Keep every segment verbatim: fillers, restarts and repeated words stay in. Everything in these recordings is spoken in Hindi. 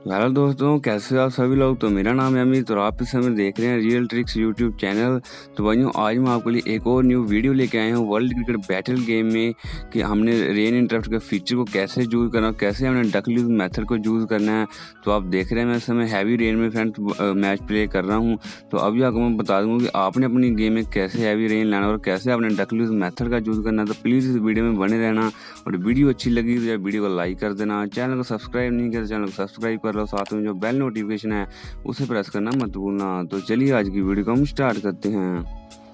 हेलो दोस्तों, कैसे हो आप सभी लोग। तो मेरा नाम है अमित और आप इस समय देख रहे हैं रियल ट्रिक्स यूट्यूब चैनल। तो भाइयों, आज मैं आपके लिए एक और न्यू वीडियो लेके आया हूँ वर्ल्ड क्रिकेट बैटल गेम में कि हमने रेन इंटरप्ट के फीचर को कैसे यूज़ करना, कैसे हमने डक लूज मेथड को यूज़ करना है। तो आप देख रहे हैं मैं इस समय हैवी रेन में फ्रेंड्स मैच प्ले कर रहा हूँ। तो अभी आपको मैं बता दूँगा कि आपने अपनी गेम में कैसे हैवी रेन लाना और कैसे आपने डक लूज मेथड का यूज़ करना है। तो प्लीज़ इस वीडियो में बने रहना और वीडियो अच्छी लगी तो वीडियो को लाइक कर देना। चैनल को सब्सक्राइब नहीं किया तो चैनल को सब्सक्राइब कर लो, साथ में जो बेल नोटिफिकेशन है उसे प्रेस करना मत भूलना। तो चलिए आज की वीडियो को हम स्टार्ट करते हैं।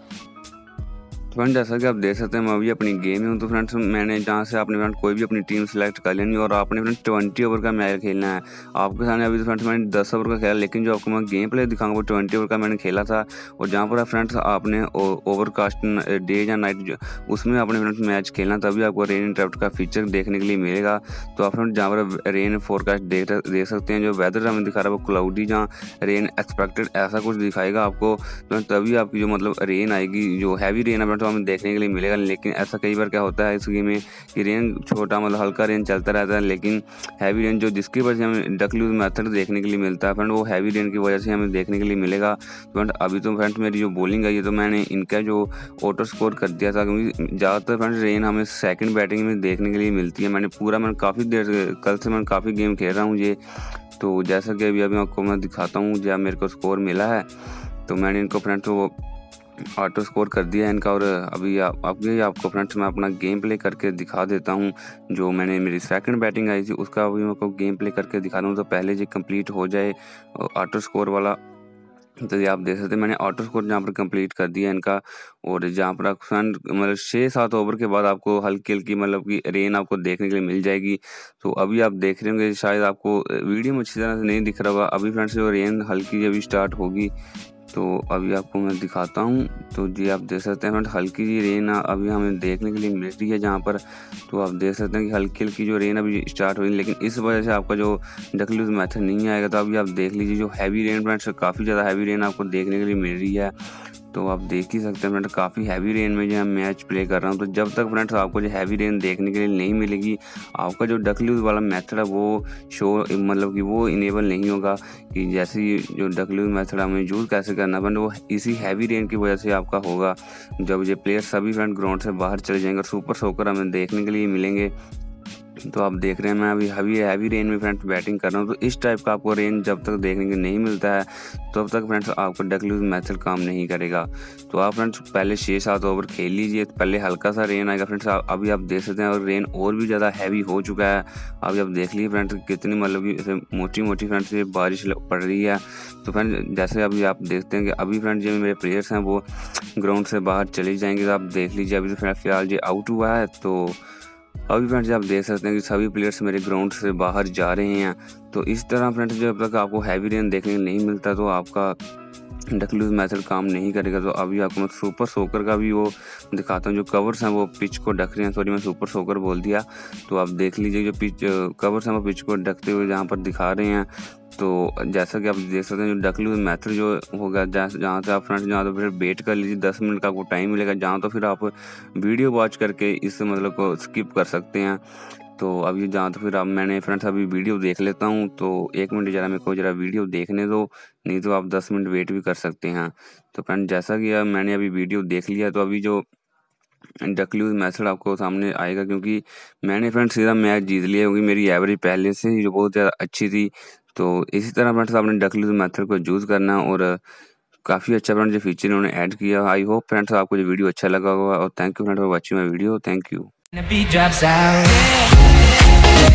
फ्रेंड, जैसा कि आप देख सकते हैं मैं अभी अपनी गेम में हूँ। तो फ्रेंड्स, मैंने जहाँ से आपने फ्रेंड कोई भी अपनी टीम सेलेक्ट कर लेनी और आपने फ्रेंड ट्वेंटी ओवर का मैच खेलना है। आपके सामने अभी तो फ्रेंड्स मैंने दस ओवर का खेला, लेकिन जो आपको मैं गेम प्ले दिखाऊंगा वो ट्वेंटी ओवर का मैंने खेला था। और जहाँ पर फ्रेंड्स आपने ओवरकास्ट डे या नाइट उसमें आपने फ्रेंड्स मैच खेलना, तभी आपको रेन इंटरप्ट का फीचर देखने के लिए मिलेगा। तो आप फ्रेंड जहाँ पर रेन फोरकास्ट देख देख सकते हैं, जो वेदर हमें दिखा रहा है वो क्लाउडी, जहाँ रेन एक्सपेक्टेड ऐसा कुछ दिखाएगा आपको। तो तभी आपकी जो मतलब रेन आएगी, जो हैवी रेन है तो हमें देखने के लिए मिलेगा। लेकिन ऐसा कई बार क्या होता है इस गेम में कि रेन छोटा मतलब हल्का रेन चलता रहता है, लेकिन हैवी रेन जो जिसकी वजह से हमें डक लूज मेथड देखने के लिए मिलता है फ्रेंड, वो हैवी रेन की वजह से हमें देखने के लिए मिलेगा। फ्रेंड अभी तो फ्रेंड्स मेरी जो बॉलिंग आई है तो मैंने इनका जो ऑटो स्कोर कर दिया था, क्योंकि ज़्यादातर फ्रेंड्स रेन हमें सेकंड बैटिंग में देखने के लिए मिलती है। मैंने पूरा मैंने काफ़ी देर कल से मैं काफ़ी गेम खेल रहा हूँ ये। तो जैसा कि अभी अभी आपको मैं दिखाता हूँ जब मेरे को स्कोर मिला है, तो मैंने इनको फ्रेंड्स वो ऑटो स्कोर कर दिया है इनका। और अभी आप अभी आपको फ्रेंड्स मैं अपना गेम प्ले करके दिखा देता हूं। जो मैंने मेरी सेकंड बैटिंग आई थी उसका अभी मैं आपको गेम प्ले करके दिखा दूं। तो पहले जो कंप्लीट हो जाए ऑटो स्कोर वाला, तो ये आप देख सकते हैं मैंने ऑटो स्कोर जहाँ पर कंप्लीट कर दिया इनका। और जहाँ पर आप फ्रेंड मतलब छः सात ओवर के बाद आपको हल्की हल्की मतलब कि रेन आपको देखने के लिए मिल जाएगी। तो अभी आप देख रहे होंगे, शायद आपको वीडियो में अच्छी तरह से नहीं दिख रहा होगा। अभी फ्रेंड्स जो रेन हल्की अभी स्टार्ट होगी, तो अभी आपको मैं दिखाता हूँ। तो जी आप देख सकते हैं फ्रेंड हल्की जी रेन अभी हमें देखने के लिए मिल रही है जहाँ पर। तो आप देख सकते हैं कि हल्की हल्की जो रेन अभी स्टार्ट हुई, लेकिन इस वजह से आपका जो डक लूज मेथड नहीं आएगा। तो अभी आप देख लीजिए जो हैवी रेन फ्रेंड्स, काफ़ी ज़्यादा हैवी रेन आपको देखने के लिए मिल रही है। तो आप देख ही सकते हैं फ्रेंड काफ़ी हैवी रेन में जो है मैच प्ले कर रहा हूँ। तो जब तक फ्रेंड्स आपको जो हैवी रेन देखने के लिए नहीं मिलेगी, आपका जो डक लूज वाला मेथड है वो शो मतलब कि वो इनेबल नहीं होगा। कि जैसे जो डक लूज मेथड हमें यूज़ कैसे करना फ्रेंड, वो इसी हैवी रेन की वजह से आपका होगा। जब ये प्लेयर सभी फ्रेंड ग्राउंड से बाहर चले जाएंगे और सुपर सोकर हमें देखने के लिए मिलेंगे। तो आप देख रहे हैं मैं अभी हैवी हैवी रेन में फ्रेंड्स बैटिंग कर रहा हूँ। तो इस टाइप का आपको रेन जब तक देखने को नहीं मिलता है तब तक फ्रेंड्स आपका डक लूज मेथड काम नहीं करेगा। तो आप फ्रेंड्स पहले छः सात ओवर खेल लीजिए, पहले हल्का सा रेन आएगा फ्रेंड्स। अभी आप देख सकते हैं और रेन और भी ज़्यादा हैवी हो चुका है। अभी आप देख लीजिए फ्रेंड्स कितनी मतलब कि ऐसे मोटी मोटी फ्रेंड्स ये बारिश पड़ रही है। तो फ्रेंड्स जैसे अभी आप देखते हैं कि अभी फ्रेंड्स जो मेरे प्लेयर्स हैं वो ग्राउंड से बाहर चले जाएंगे। तो आप देख लीजिए अभी तो फ्रेंड फिलहाल ये आउट हुआ है। तो अभी फ्रेंड्स आप देख सकते हैं कि सभी प्लेयर्स मेरे ग्राउंड से बाहर जा रहे हैं। तो इस तरह फ्रेंड्स जब तक आपको हैवी रेन देखने को नहीं मिलता तो आपका डक लूज मेथड काम नहीं करेगा। तो अभी आपको मैं सुपर सोकर का भी वो दिखाता हूँ। जो कवर्स हैं वो पिच को ढक रहे हैं, सॉरी मैं सुपर सोकर बोल दिया। तो आप देख लीजिए जो पिच कवर्स हैं वो पिच को ढकते हुए जहाँ पर दिखा रहे हैं। तो जैसा कि आप देख सकते हैं जो डक लूज मेथड जो होगा, जहाँ से आप फ्रेंड्स जहाँ तो फिर वेट कर लीजिए, दस मिनट का आपको टाइम मिलेगा, जहाँ तो फिर आप वीडियो वॉच करके इस मतलब को स्किप कर सकते हैं। तो अभी जहाँ तो फिर अब मैंने फ्रेंड्स अभी वीडियो देख लेता हूँ। तो एक मिनट ज़रा मेरे को ज़रा वीडियो देखने दो, नहीं तो आप दस मिनट वेट भी कर सकते हैं। तो फ्रेंड जैसा कि अब मैंने अभी वीडियो देख लिया, तो अभी जो डक लूज मेथड आपको सामने आएगा, क्योंकि मैंने फ्रेंड्स सीधा मैच जीत लिया, क्योंकि मेरी एवरेज पहले से ही जो बहुत ज़्यादा अच्छी थी। तो इसी तरह फ्रेंड्स आपने डक लूज मेथड को यूज़ करना। और काफ़ी अच्छा फ्रेंड्स जो फीचर इन्होंने ऐड किया। आई होप फ्रेंड्स आपको जो वीडियो अच्छा लगा होगा। और thank you friends for watching my video. Thank you.